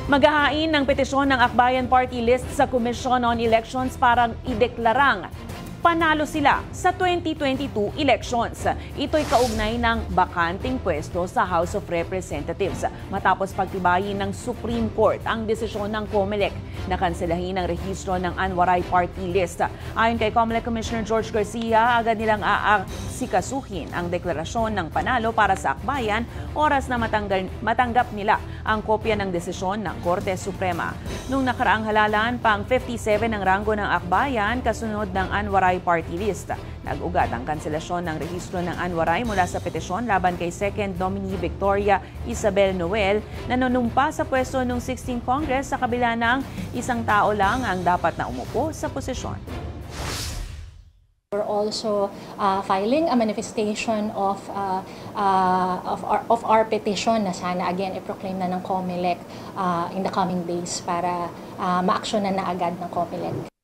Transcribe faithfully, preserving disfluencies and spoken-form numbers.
Maghahain ng petisyon ng Akbayan Party List sa Commission on Elections para ideklarang panalo sila sa twenty twenty-two elections. Ito'y kaugnay ng bakanting pwesto sa House of Representatives matapos pagtibayin ng Supreme Court ang desisyon ng Comelec na kanselahin ang rehistro ng Anwaray Party List. Ayon kay Comelec Commissioner George Garcia, agad nilang aasikasuhin ang deklarasyon ng panalo para sa Akbayan oras na matanggal, matanggap nila ang kopya ng desisyon ng Korte Suprema. Nung nakaraang halalan, pang fifty-seven ang ranggo ng Akbayan kasunod ng Anwaray Party List. Nag-ugat ang kanselasyon ng rehistro ng Anwaray mula sa petisyon laban kay second nominee Victoria Isabel Noel na nanumpa sa pwesto noong sixteenth Congress sa kabila ng isang tao lang ang dapat na umupo sa posisyon. We're also uh, filing a manifestation of uh, uh, of, our, of our petition na sana again i-proclaim na ng Comelec uh, in the coming days para uh, ma-actionan na agad ng Comelec.